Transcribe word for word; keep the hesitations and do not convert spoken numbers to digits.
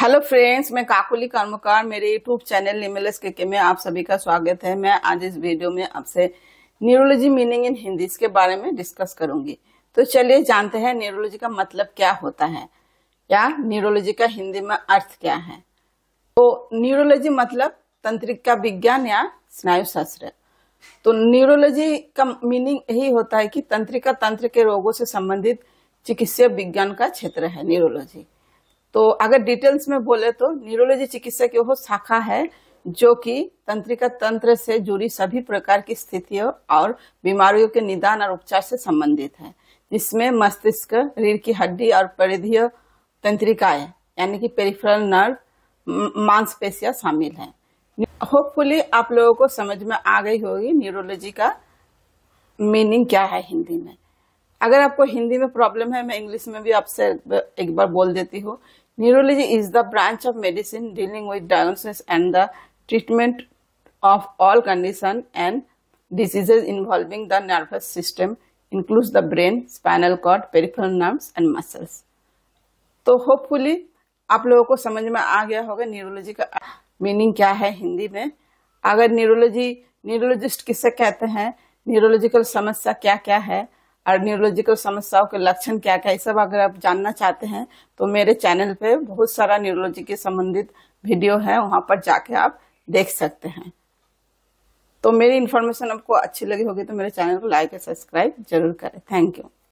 Hello friends, मैं काकुली कर्मकार मेरे यूट्यूब चैनल लिमिटलेस के में आप सभी का स्वागत है। मैं आज इस वीडियो में आपसे न्यूरोलॉजी मीनिंग इन हिंदी के बारे में डिस्कस करूंगी। तो चलिए जानते हैं न्यूरोलॉजी का मतलब क्या होता है या न्यूरोलॉजी का हिंदी में अर्थ क्या है। तो न्यूरोलॉजी मतलब तंत्रिका विज्ञान या स्नायु शास्त्र। तो न्यूरोलॉजी का मीनिंग यही होता है कि तंत्रिका तंत्र के रोगों से संबंधित चिकित्सा विज्ञान का क्षेत्र है न्यूरोलॉजी। तो अगर डिटेल्स में बोले तो न्यूरोलॉजी चिकित्सा की वो शाखा है जो कि तंत्रिका तंत्र से जुड़ी सभी प्रकार की स्थितियों और बीमारियों के निदान और उपचार से संबंधित है, जिसमें मस्तिष्क, रीढ़ की हड्डी और परिधीय तंत्रिकाएं यानी कि पेरिफेरल नर्व, मांसपेशियां शामिल हैं। होपफुली आप लोगों को समझ में आ गई होगी न्यूरोलॉजी का मीनिंग क्या है हिंदी में। अगर आपको हिंदी में प्रॉब्लम है, मैं इंग्लिश में भी आपसे एक बार बोल देती हूँ। Neurology is the branch of medicine dealing with diagnosis and the treatment of all condition and diseases involving the nervous system, includes the brain, spinal cord, peripheral nerves and muscles. तो hopefully आप लोगों को समझ में आ गया होगा neurology का meaning क्या है हिंदी में। अगर न्यूरोलॉजी न्यूरोलॉजिस्ट किसे कहते हैं, न्यूरोलॉजिकल समस्या क्या क्या है और न्यूरोलॉजिकल समस्याओं के लक्षण क्या क्या, ये सब अगर आप जानना चाहते हैं तो मेरे चैनल पे बहुत सारा न्यूरोलॉजी के संबंधित वीडियो है, वहां पर जाके आप देख सकते हैं। तो मेरी इन्फॉर्मेशन आपको अच्छी लगी होगी तो मेरे चैनल को लाइक और सब्सक्राइब जरूर करें। Thank you.